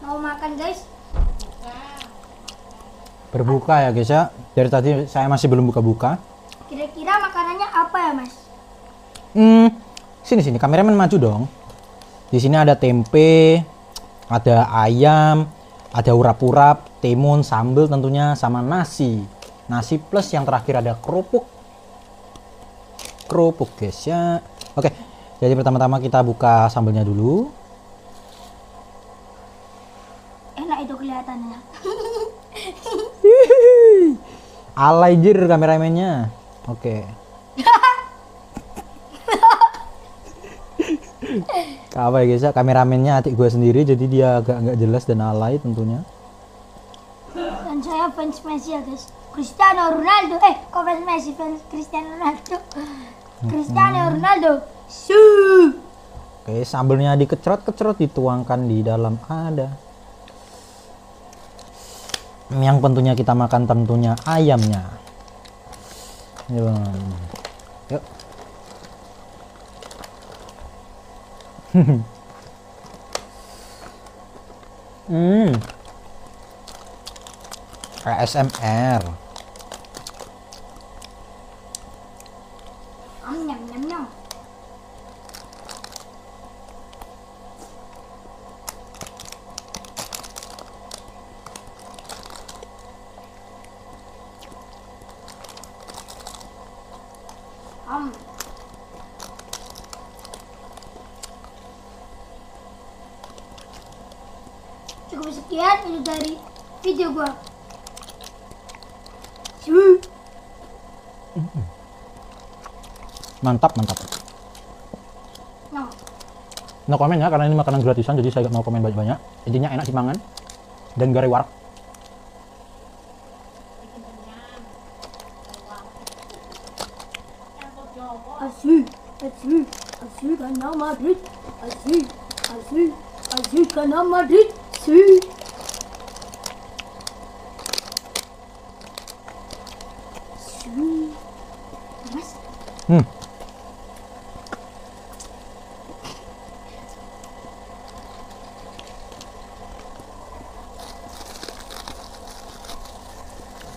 Mau makan guys? Berbuka ya guys ya. Dari tadi saya masih belum buka-buka. Kira-kira makanannya apa ya mas? Sini kameramen maju dong. Di sini ada tempe, ada ayam, ada urap-urap, timun, sambal tentunya sama nasi. Nasi plus yang terakhir ada kerupuk. Kerupuk guys ya. Oke. Jadi pertama-tama kita buka sambelnya dulu. Enak itu kelihatannya. Alay jir kameramennya. Oke. Apa ya guys ya, kameramennya adik gue sendiri jadi dia agak nggak jelas dan alay tentunya. Dan saya fans Messi ya guys. Cristiano Ronaldo. Kok fans Messi? Fans Cristiano Ronaldo. Cristiano Ronaldo. Oke, sambelnya dikecerot-kecerot dituangkan di dalam ada. Yang tentunya kita makan tentunya ayamnya. Yuk. ASMR. Nyam nyam nyam. Cukup sekian ini dari video gua. Mantap. No komen ya, karena ini makanan gratisan jadi saya gak mau komen banyak-banyak. Intinya enak dimangan dan gak reward. Asli karena Madrid. Asli karena Madrid. Mas.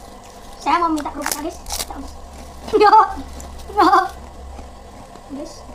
Saya mau minta kerupuk guys. Guys.